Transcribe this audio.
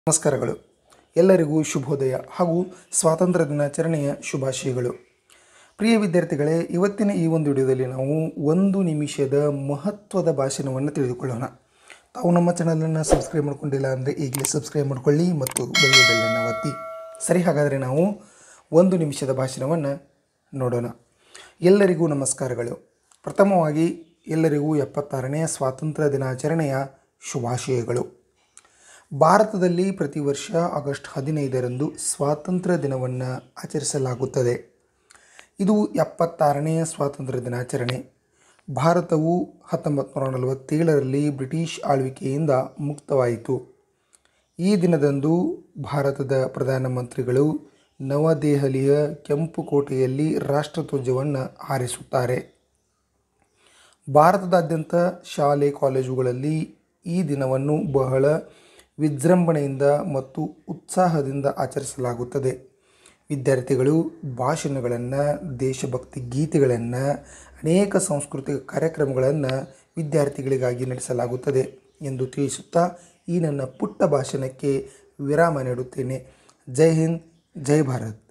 ನಮಸ್ಕಾರಗಳು. ಎಲ್ಲರಿಗೂ ಶುಭೋದಯ ಹಾಗೂ ಸ್ವಾತಂತ್ರ್ಯ ದಿನಾಚರಣೆಯ ಶುಭಾಶಯಗಳು. ಪ್ರಿಯ ವಿದ್ಯಾರ್ಥಿಗಳೇ, ಇವತ್ತಿನ ಈ ಒಂದು ವಿಡಿಯೋದಲ್ಲಿ ನಾವು 1 ನಿಮಿಷದ ಮಹತ್ವದ ಭಾಷಣವನ್ನು ತಿಳಿದುಕೊಳ್ಳೋಣ. ತಾವು ನಮ್ಮ ಚಾನಲನ್ನು ಸಬ್ಸ್ಕ್ರೈಬ್ ಮಾಡ್ಕೊಂಡಿಲ್ಲ ಅಂದರೆ ಈಗಲೇ ಸಬ್ಸ್ಕ್ರೈಬ್ ಮಾಡ್ಕೊಳ್ಳಿ ಮತ್ತು ಬೆಲ್ ಬೆಲ್ಲನ್ನು ಒತ್ತಿ. ಸರಿ, ಹಾಗಾದರೆ ನಾವು 1 ನಿಮಿಷದ ಭಾಷಣವನ್ನು ನೋಡೋಣ. ಎಲ್ಲರಿಗೂ ನಮಸ್ಕಾರಗಳು. ಪ್ರಥಮವಾಗಿ ಎಲ್ಲರಿಗೂ 76ನೇ ಸ್ವಾತಂತ್ರ್ಯ ದಿನಾಚರಣೆಯ ಶುಭಾಶಯಗಳು. ಭಾರತದಲ್ಲಿ ಪ್ರತಿ ವರ್ಷ ಆಗಸ್ಟ್ 15ರಂದು ಸ್ವಾತಂತ್ರ್ಯ ದಿನವನ್ನು ಆಚರಿಸಲಾಗುತ್ತದೆ. ಇದು 76ನೇ ಸ್ವಾತಂತ್ರ್ಯ ದಿನಾಚರಣೆ. ಭಾರತವು 1947ರಲ್ಲಿ ಬ್ರಿಟಿಷ್ ಆಳ್ವಿಕೆಯಿಂದ ಮುಕ್ತವಾಯಿತು. ಈ ದಿನದಂದು ಭಾರತದ ಪ್ರಧಾನಮಂತ್ರಿಗಳು ನವದೆಹಲಿಯ ಕೆಂಪು ಕೋಟೆಯಲ್ಲಿ ರಾಷ್ಟ್ರಧ್ವಜವನ್ನು ಹಾರಿಸುತ್ತಾರೆ. ಭಾರತದಾದ್ಯಂತ ಶಾಲೆ ಕಾಲೇಜುಗಳಲ್ಲಿ ಈ ದಿನವನ್ನು ಬಹಳ ವಿಜೃಂಭಣೆಯಿಂದ ಮತ್ತು ಉತ್ಸಾಹದಿಂದ ಆಚರಿಸಲಾಗುತ್ತದೆ. ವಿದ್ಯಾರ್ಥಿಗಳು ಭಾಷಣಗಳನ್ನು, ದೇಶಭಕ್ತಿ ಗೀತೆಗಳನ್ನು, ಅನೇಕ ಸಾಂಸ್ಕೃತಿಕ ಕಾರ್ಯಕ್ರಮಗಳನ್ನು ವಿದ್ಯಾರ್ಥಿಗಳಿಗಾಗಿ ನಡೆಸಲಾಗುತ್ತದೆ ಎಂದು ತಿಳಿಸುತ್ತಾ ಈ ನನ್ನ ಪುಟ್ಟ ಭಾಷಣಕ್ಕೆ ವಿರಾಮ ನೀಡುತ್ತೇನೆ. ಜೈ ಹಿಂದ್, ಜೈ ಭಾರತ್.